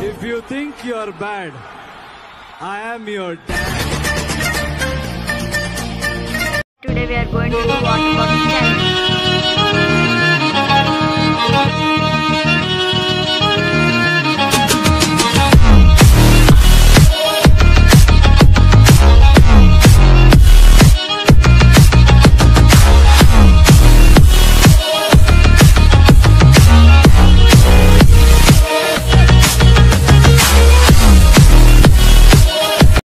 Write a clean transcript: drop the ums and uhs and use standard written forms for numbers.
If you think you're bad, I am your dad. Today we are going to do water bottle challenge.